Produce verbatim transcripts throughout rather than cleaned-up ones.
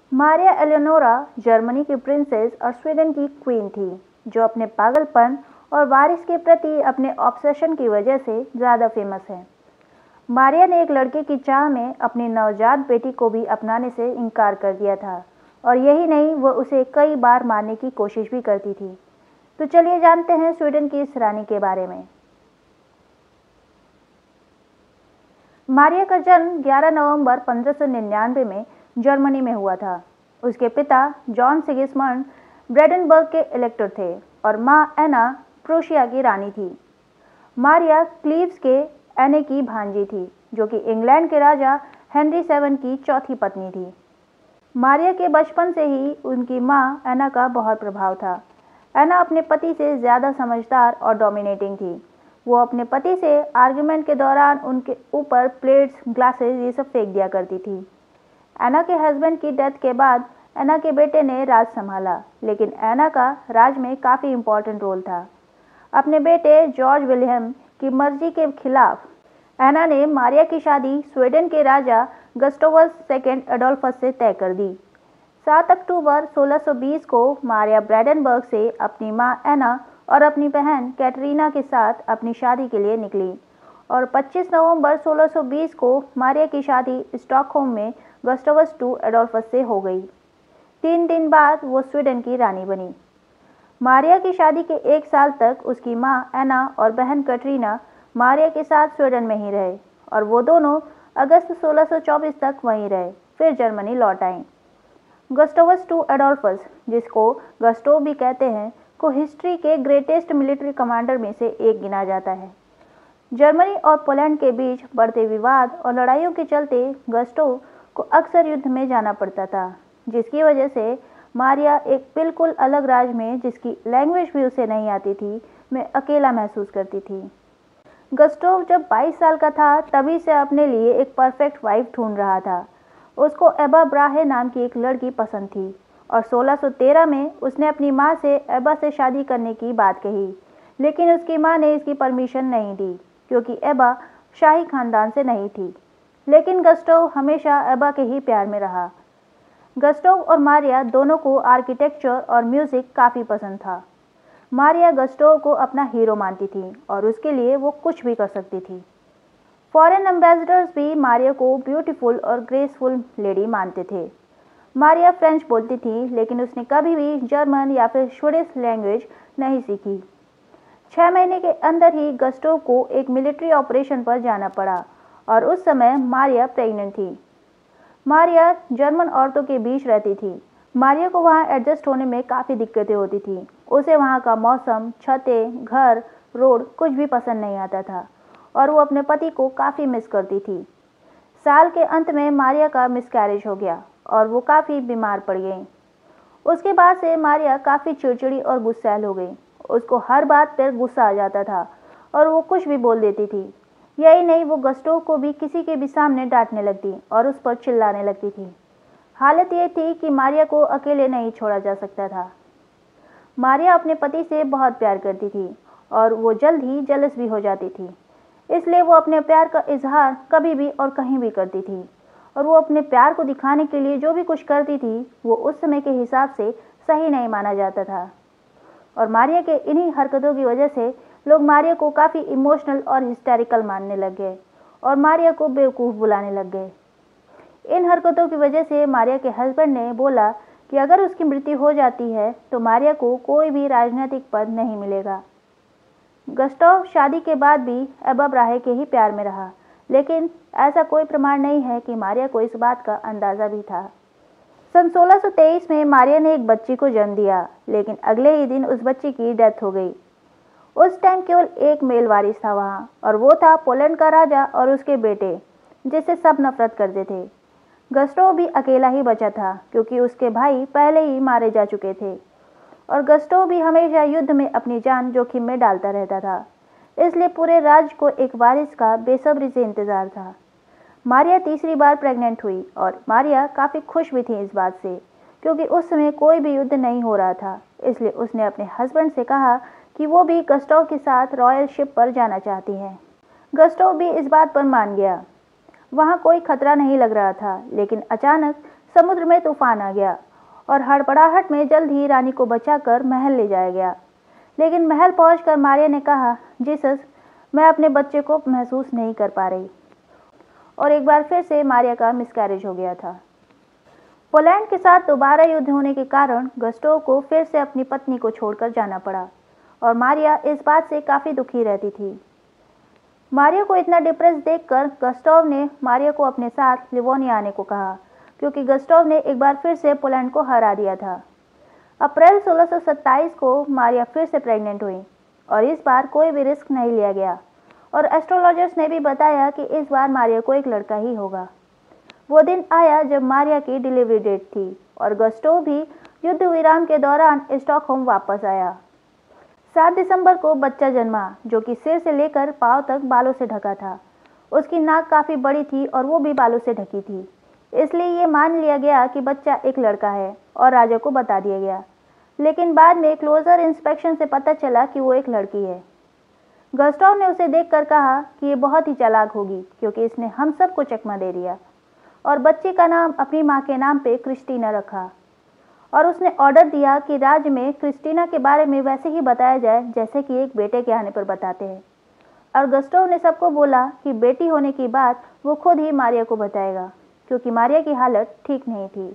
Maria Eleonora Germany की princess और Sweden की क्वीन थी, जो अपने पागलपन और वारिस के प्रति अपने ऑब्सेशन की वजह से ज़्यादा फेमस है। मारिया ने एक लड़के की चाह में अपनी नवजात बेटी को भी अपनाने से इनकार कर दिया था, और यही नहीं, वह उसे कई बार मारने की कोशिश भी करती थी। तो चलिए जानते हैं स्वीडन की इस रानी के बारे में। मारिया का जन्म ग्यारह नवंबर पंद्रह सौ निन्यानवे में जर्मनी में हुआ था। उसके पिता जॉन सिगिस्मंड ब्रेडेनबर्ग के इलेक्टर थे और मां एना प्रूशिया की रानी थी। मारिया क्लीव्स के एने की भांजी थी, जो कि इंग्लैंड के राजा हेनरी सेवन की चौथी पत्नी थी। मारिया के बचपन से ही उनकी मां एना का बहुत प्रभाव था। एना अपने पति से ज़्यादा समझदार और डोमिनेटिंग थी। वो अपने पति से आर्गुमेंट के दौरान उनके ऊपर प्लेट्स, ग्लासेस ये सब फेंक दिया करती थी। एना के हस्बैंड की डेथ के बाद एना के बेटे ने राज संभाला, लेकिन एना का राज में काफ़ी इम्पोर्टेंट रोल था। अपने बेटे जॉर्ज विलियम की मर्जी के खिलाफ एना ने मारिया की शादी स्वीडन के राजा गस्टोवस सेकेंड एडोल्फस से तय कर दी। सात अक्टूबर सोलह सौ बीस को मारिया ब्रेडेनबर्ग से अपनी मां एना और अपनी बहन कैटरीना के साथ अपनी शादी के लिए निकली, और पच्चीस नवंबर सोलह सौ बीस को मारिया की शादी स्टॉकहोम में गस्टोवस टू एडोल्फस से हो गई। तीन दिन बाद वो स्वीडन की रानी बनी। मारिया की शादी के एक साल तक उसकी मां एना और बहन कैटरीना मारिया के साथ स्वीडन में ही रहे, और वो दोनों अगस्त सोलह सौ चौबीस तक वहीं रहे, फिर जर्मनी लौट आईं। गस्टोवस टू एडोल्फस, जिसको गस्टोव भी कहते हैं, को हिस्ट्री के ग्रेटेस्ट मिलिट्री कमांडर में से एक गिना जाता है। जर्मनी और पोलैंड के बीच बढ़ते विवाद और लड़ाइयों के चलते गस्टोव को अक्सर युद्ध में जाना पड़ता था, जिसकी वजह से मारिया एक बिल्कुल अलग राज्य में, जिसकी लैंग्वेज भी उसे नहीं आती थी, में अकेला महसूस करती थी। गस्टोव जब बाईस साल का था तभी से अपने लिए एक परफेक्ट वाइफ ढूंढ रहा था। उसको एबा ब्राहे नाम की एक लड़की पसंद थी, और सोलह सौ तेरह में उसने अपनी मां से एबा से शादी करने की बात कही, लेकिन उसकी मां ने इसकी परमिशन नहीं दी, क्योंकि एबा शाही खानदान से नहीं थी। लेकिन गस्टोव हमेशा एबा के ही प्यार में रहा। गस्टोव और मारिया दोनों को आर्किटेक्चर और म्यूज़िक काफ़ी पसंद था। मारिया गस्टोव को अपना हीरो मानती थी और उसके लिए वो कुछ भी कर सकती थी। फॉरेन एम्बेसडर्स भी मारिया को ब्यूटीफुल और ग्रेसफुल लेडी मानते थे। मारिया फ्रेंच बोलती थी, लेकिन उसने कभी भी जर्मन या फिर स्वीडिश लैंग्वेज नहीं सीखी। छः महीने के अंदर ही गस्टोव को एक मिलिट्री ऑपरेशन पर जाना पड़ा, और उस समय मारिया प्रेग्नेंट थी। मारिया जर्मन औरतों के बीच रहती थी। मारिया को वहाँ एडजस्ट होने में काफ़ी दिक्कतें होती थी। उसे वहाँ का मौसम, छतें, घर, रोड कुछ भी पसंद नहीं आता था, और वो अपने पति को काफ़ी मिस करती थी। साल के अंत में मारिया का मिसकैरेज हो गया और वो काफ़ी बीमार पड़ गई। उसके बाद से मारिया काफ़ी चिड़चिड़ी और गुस्सैल हो गई। उसको हर बात पर गुस्सा आ जाता था और वो कुछ भी बोल देती थी। यही नहीं, वो गस्टोव को भी किसी के भी सामने डांटने लगती और उस पर चिल्लाने लगती थी। हालत ये थी कि मारिया को अकेले नहीं छोड़ा जा सकता था। मारिया अपने पति से बहुत प्यार करती थी और वो जल्द ही जेलस भी हो जाती थी। इसलिए वो अपने प्यार का इजहार कभी भी और कहीं भी करती थी, और वो अपने प्यार को दिखाने के लिए जो भी कुछ करती थी वो उस समय के हिसाब से सही नहीं माना जाता था। और मारिया के इन्हीं हरकतों की वजह से लोग मारिया को काफ़ी इमोशनल और हिस्टेरिकल मानने लग गए और मारिया को बेवकूफ़ बुलाने लग गए। इन हरकतों की वजह से मारिया के हस्बैंड ने बोला कि अगर उसकी मृत्यु हो जाती है तो मारिया को कोई भी राजनीतिक पद नहीं मिलेगा। गस्टोव शादी के बाद भी एबा ब्राहे के ही प्यार में रहा, लेकिन ऐसा कोई प्रमाण नहीं है कि मारिया को इस बात का अंदाज़ा भी था। सन सोलह सौ तेईस में मारिया ने एक बच्ची को जन्म दिया, लेकिन अगले ही दिन उस बच्ची की डेथ हो गई। उस टाइम केवल एक मेल वारिस था वहाँ, और वो था पोलैंड का राजा और उसके बेटे, जिससे सब नफरत करते थे। गस्टोव भी अकेला ही बचा था, क्योंकि उसके भाई पहले ही मारे जा चुके थे, और गस्टोव भी हमेशा युद्ध में अपनी जान जोखिम में डालता रहता था। इसलिए पूरे राज्य को एक वारिस का बेसब्री से इंतजार था। मारिया तीसरी बार प्रेग्नेंट हुई, और मारिया काफ़ी खुश भी थी इस बात से, क्योंकि उस समय कोई भी युद्ध नहीं हो रहा था। इसलिए उसने अपने हस्बैंड से कहा कि वो भी गस्टोव के साथ रॉयल शिप पर जाना चाहती हैं। गस्टोव भी इस बात पर मान गया। वहाँ कोई खतरा नहीं लग रहा था, लेकिन अचानक समुद्र में तूफान आ गया और हड़बड़ाहट में जल्द ही रानी को बचाकर महल ले जाया गया। लेकिन महल पहुंचकर मारिया ने कहा, जीसस, मैं अपने बच्चे को महसूस नहीं कर पा रही। और एक बार फिर से मारिया का मिसकैरेज हो गया था। पोलैंड के साथ दोबारा युद्ध होने के कारण गस्टोव को फिर से अपनी पत्नी को छोड़कर जाना पड़ा और मारिया इस बात से काफ़ी दुखी रहती थी। मारिया को इतना डिप्रेस देखकर गस्टोव ने मारिया को अपने साथ लिवोनिया आने को कहा, क्योंकि गस्टोव ने एक बार फिर से पोलैंड को हरा दिया था। अप्रैल सोलह सौ सत्ताईस को मारिया फिर से प्रेग्नेंट हुई और इस बार कोई भी रिस्क नहीं लिया गया और एस्ट्रोलॉजर्स ने भी बताया कि इस बार मारिया को एक लड़का ही होगा। वो दिन आया जब मारिया की डिलीवरी डेट थी और गस्टोव भी युद्ध विराम के दौरान स्टॉकहोम वापस आया। सात दिसंबर को बच्चा जन्मा, जो कि सिर से लेकर पांव तक बालों से ढका था। उसकी नाक काफ़ी बड़ी थी और वो भी बालों से ढकी थी, इसलिए ये मान लिया गया कि बच्चा एक लड़का है और राजा को बता दिया गया। लेकिन बाद में क्लोजर इंस्पेक्शन से पता चला कि वो एक लड़की है। गस्टोव ने उसे देखकर कहा कि ये बहुत ही चालाक होगी, क्योंकि इसने हम सबको चकमा दे दिया, और बच्चे का नाम अपनी माँ के नाम पे क्रिस्टीना रखा। और उसने ऑर्डर दिया कि राज्य में क्रिस्टीना के बारे में वैसे ही बताया जाए जैसे कि एक बेटे के आने पर बताते हैं। और गस्टोव ने सबको बोला कि बेटी होने की बात वो खुद ही मारिया को बताएगा, क्योंकि मारिया की हालत ठीक नहीं थी।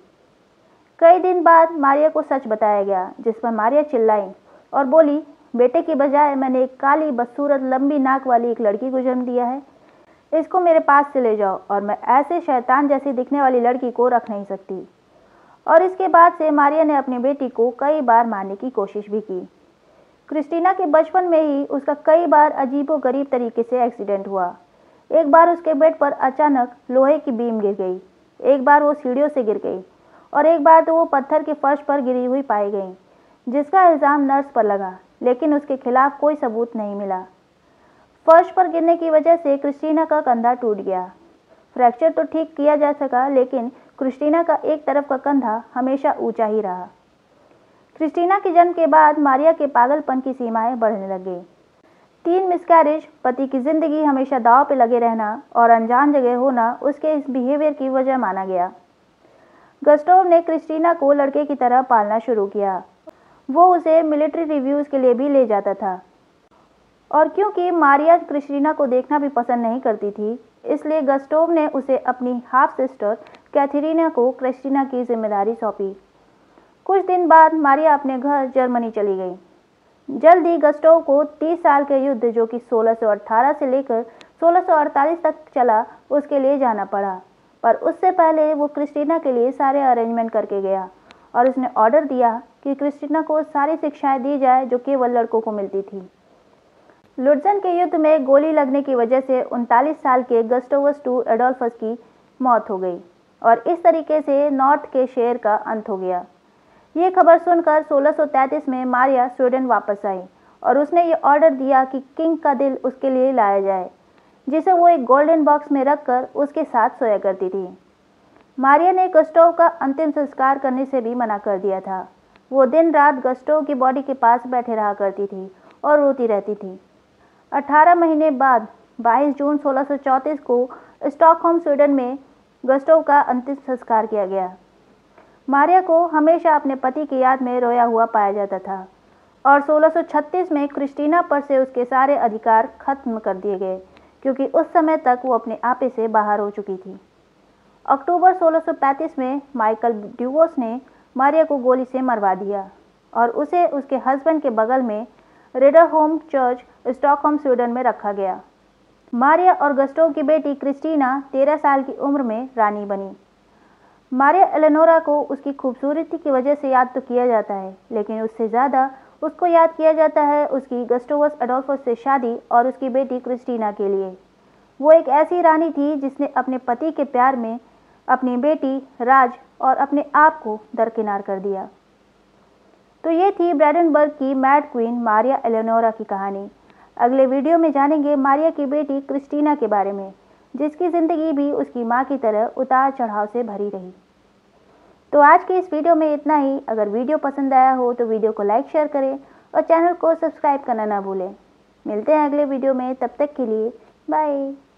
कई दिन बाद मारिया को सच बताया गया, जिस पर मारिया चिल्लाई और बोली, बेटे की बजाय मैंने एक काली बदसूरत लंबी नाक वाली एक लड़की को जन्म दिया है। इसको मेरे पास से ले जाओ और मैं ऐसे शैतान जैसी दिखने वाली लड़की को रख नहीं सकती। और इसके बाद से मारिया ने अपनी बेटी को कई बार मारने की कोशिश भी की। क्रिस्टीना के बचपन में ही उसका कई बार अजीबोगरीब तरीके से एक्सीडेंट हुआ। एक बार उसके बेड पर अचानक लोहे की बीम गिर गई, एक बार वो सीढ़ियों से गिर गई और एक बार तो वो पत्थर के फर्श पर गिरी हुई पाई गई, जिसका इल्ज़ाम नर्स पर लगा, लेकिन उसके खिलाफ कोई सबूत नहीं मिला। फर्श पर गिरने की वजह से क्रिस्टीना का कंधा टूट गया। फ्रैक्चर तो ठीक किया जा सका, लेकिन क्रिस्टीना का एक तरफ का कंधा हमेशा ऊंचा ही रहा। क्रिस्टीना के जन्म के बाद मारिया के पागलपन की सीमाएं बढ़ने लग गई। तीन मिसकैरेज, पति की जिंदगी हमेशा दांव पे लगे रहना और अनजान जगह होना उसके इस बिहेवियर की वजह माना गया। गस्टोव ने क्रिस्टीना को लड़के की तरह पालना शुरू किया। वो उसे मिलिट्री रिव्यूज़ के लिए भी ले जाता था। और क्योंकि मारिया क्रिस्टीना को देखना भी पसंद नहीं करती थी, इसलिए गस्टोव ने उसे अपनी हाफ सिस्टर कैथरीना को क्रिस्टीना की जिम्मेदारी सौंपी। कुछ दिन बाद मारिया अपने घर जर्मनी चली गई। जल्द ही गस्टोव को तीस साल के युद्ध, जो कि सोलह सौ अठारह से लेकर सोलह सौ अड़तालीस तक चला, उसके लिए जाना पड़ा। पर उससे पहले वो क्रिस्टीना के लिए सारे अरेंजमेंट करके गया और उसने ऑर्डर दिया कि क्रिस्टीना को सारी शिक्षाएं दी जाए जो केवल लड़कों को मिलती थी। लुट्ज़न के युद्ध में गोली लगने की वजह से उनतालीस साल के गस्टोवस टू एडोल्फस की मौत हो गई और इस तरीके से नॉर्थ के शेर का अंत हो गया। ये खबर सुनकर सोलह सौ तैंतीस में मारिया स्वीडन वापस आई और उसने ये ऑर्डर दिया कि किंग का दिल उसके लिए लाया जाए, जिसे वो एक गोल्डन बॉक्स में रखकर उसके साथ सोया करती थी। मारिया ने गस्टोव का अंतिम संस्कार करने से भी मना कर दिया था। वो दिन रात गस्टोव की बॉडी के पास बैठे रहा करती थी और रोती रहती थी। अठारह महीने बाद बाईस जून सोलह सौ चौंतीस को स्टॉकहोम स्वीडन में गस्टोव का अंतिम संस्कार किया गया। मारिया को हमेशा अपने पति की याद में रोया हुआ पाया जाता था और सोलह सौ छत्तीस में क्रिस्टीना पर से उसके सारे अधिकार खत्म कर दिए गए, क्योंकि उस समय तक वो अपने आपे से बाहर हो चुकी थी। अक्टूबर सोलह सौ पैंतीस में माइकल ड्यूवोस ने मारिया को गोली से मरवा दिया और उसे उसके हस्बैंड के बगल में रेडरहोम चर्च स्टॉकहोम स्वीडन में रखा गया। मारिया और गस्टोव की बेटी क्रिस्टीना तेरह साल की उम्र में रानी बनी। मारिया एलेनोरा को उसकी खूबसूरती की वजह से याद तो किया जाता है, लेकिन उससे ज़्यादा उसको याद किया जाता है उसकी गस्टोवस एडोल्फस से शादी और उसकी बेटी क्रिस्टीना के लिए। वो एक ऐसी रानी थी जिसने अपने पति के प्यार में अपनी बेटी, राज और अपने आप को दरकिनार कर दिया। तो ये थी ब्रैंडेनबर्ग की मैड क्वीन मारिया एलेनोरा की कहानी। अगले वीडियो में जानेंगे मारिया की बेटी क्रिस्टीना के बारे में, जिसकी ज़िंदगी भी उसकी माँ की तरह उतार चढ़ाव से भरी रही। तो आज की इस वीडियो में इतना ही। अगर वीडियो पसंद आया हो तो वीडियो को लाइक शेयर करें और चैनल को सब्सक्राइब करना ना भूलें। मिलते हैं अगले वीडियो में, तब तक के लिए बाय।